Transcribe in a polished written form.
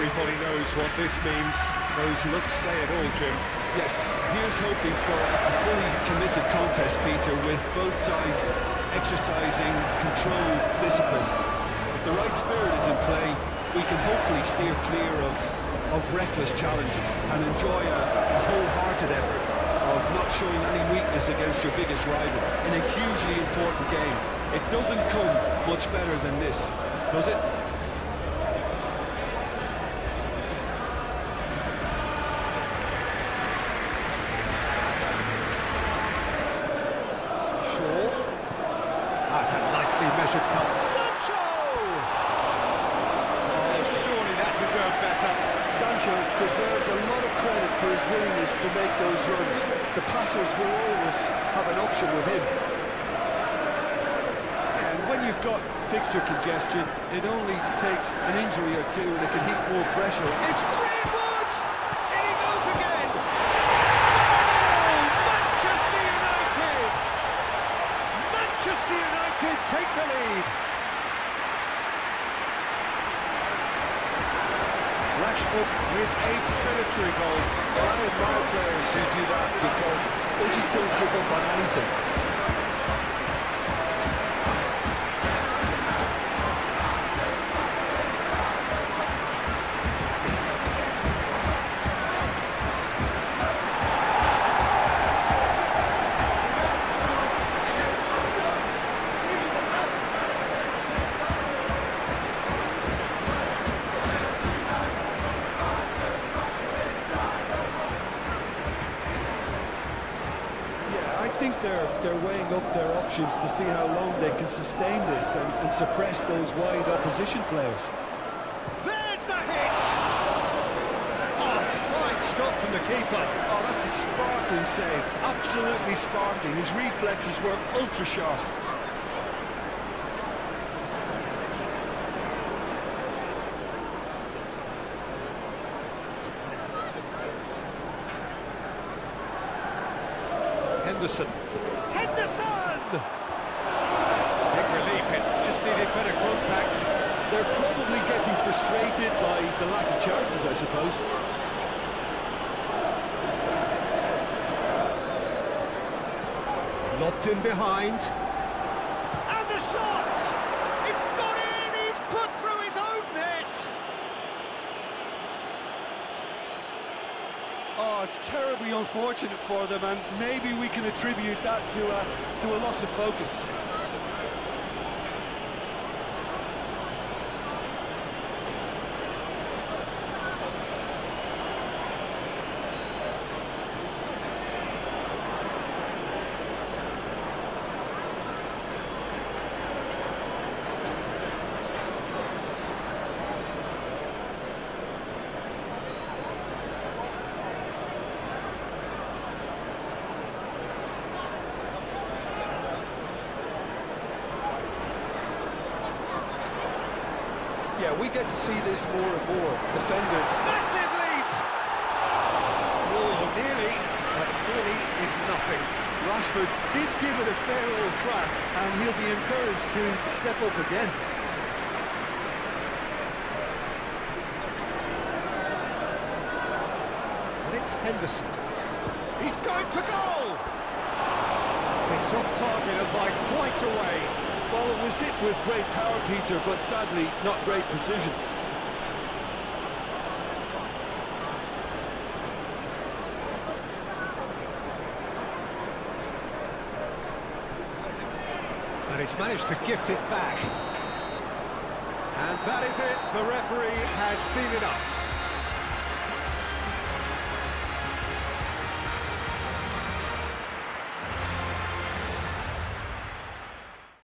Everybody knows what this means. Those looks say it all, Jim. Yes, here's hoping for a fully committed contest, Peter, with both sides exercising controlled discipline. If the right spirit is in play, we can hopefully steer clear of reckless challenges and enjoy a wholehearted effort of not showing any weakness against your biggest rival in a hugely important game. It doesn't come much better than this, does it? That's a nicely measured cut. Sancho! Oh, surely that deserved better. Sancho deserves a lot of credit for his willingness to make those runs. The passers will always have an option with him. And when you've got fixture congestion, it only takes an injury or two and it can heap more pressure. It's Greenwood! In he goes again! Goal! Manchester United! Manchester United take the lead. Rashford with a predatory goal. Well, I admire players who do that because they just don't give up on anything. I think they're weighing up their options to see how long they can sustain this and suppress those wide opposition players. There's the hit! Oh, fine stop from the keeper. Oh, that's a sparkling save. Absolutely sparkling. His reflexes were ultra sharp. Henderson! Big relief, it just needed better contact. They're probably getting frustrated by the lack of chances, I suppose. Lobbed in behind. And the shot! It's gone in! He's put through his own net! Oh, it's terribly unfortunate for them, and maybe we can attribute that to a loss of focus. Yeah, we get to see this more and more. Defender. Massive leap! Oh, nearly, but nearly is nothing. Rashford did give it a fair old crack, and he'll be encouraged to step up again. And it's Henderson. He's going for goal! It's off target and by quite a way. Well, it was hit with great power, Peter, but sadly not great precision. And he's managed to gift it back. And that is it. The referee has seen enough.